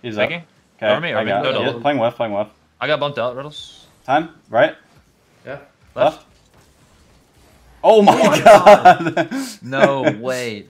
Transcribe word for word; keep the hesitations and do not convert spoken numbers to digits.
He's up. Faking? Okay, Over me, or I we got can it. go Yeah, double. playing left, playing left. I got bumped out, Retals. Time, right? Yeah. Left. Left. Oh my god! No way.